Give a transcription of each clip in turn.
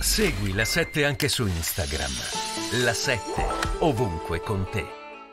Segui la 7 anche su Instagram. La 7 ovunque con te.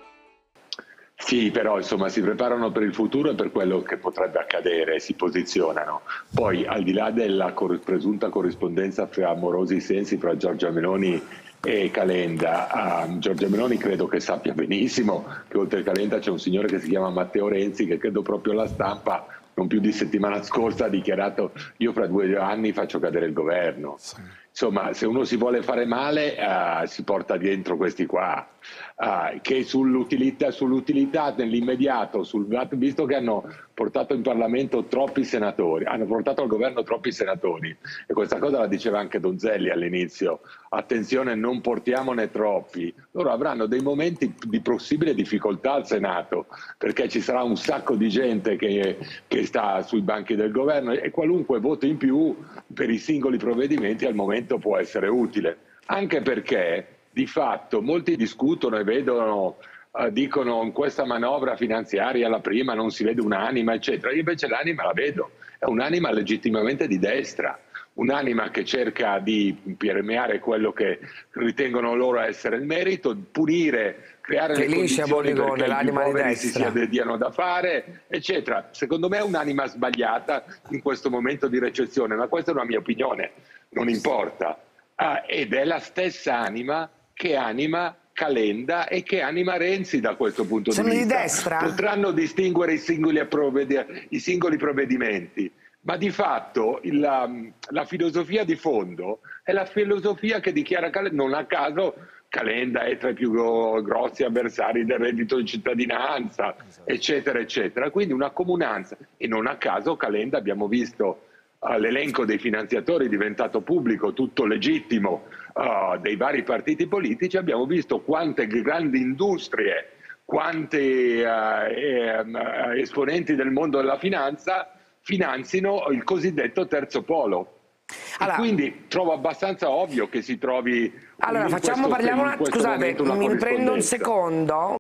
Sì, però insomma si preparano per il futuro e per quello che potrebbe accadere, si posizionano. Poi al di là della presunta corrispondenza fra amorosi sensi fra Giorgia Meloni e Calenda, Giorgia Meloni credo che sappia benissimo che oltre a Calenda c'è un signore che si chiama Matteo Renzi, che credo proprio la stampa non più di settimana scorsa ha dichiarato: io fra 2 anni faccio cadere il governo. Sì. Insomma, se uno si vuole fare male si porta dietro questi qua, che sull'utilità nell'immediato, visto che hanno portato in Parlamento troppi senatori, hanno portato al governo troppi senatori, e questa cosa la diceva anche Donzelli all'inizio: attenzione, non portiamone troppi. Loro avranno dei momenti di possibile difficoltà al Senato, perché ci sarà un sacco di gente che sta sui banchi del governo, e qualunque voto in più per i singoli provvedimenti al momento può essere utile, anche perché di fatto molti discutono e vedono, dicono in questa manovra finanziaria la prima non si vede un'anima eccetera. Io invece l'anima la vedo, è un'anima legittimamente di destra, un'anima che cerca di permeare quello che ritengono loro essere il merito, punire, creare le condizioni perché i più poveri si diano da fare, eccetera. Secondo me è un'anima sbagliata in questo momento di recessione, ma questa è una mia opinione, non importa. Ed è la stessa anima che anima Calenda e che anima Renzi da questo punto di vista. Sono di destra? Potranno distinguere i singoli provvedimenti, ma di fatto la filosofia di fondo è la filosofia che dichiara Calenda. Non a caso Calenda è tra i più grossi avversari del reddito di cittadinanza, eccetera, eccetera. Quindi una comunanza. E non a caso Calenda, abbiamo visto l'elenco dei finanziatori è diventato pubblico, tutto legittimo, dei vari partiti politici. Abbiamo visto quante grandi industrie, quanti esponenti del mondo della finanza finanzino il cosiddetto terzo polo. Allora, e quindi trovo abbastanza ovvio che si trovi scusate, mi prendo un secondo.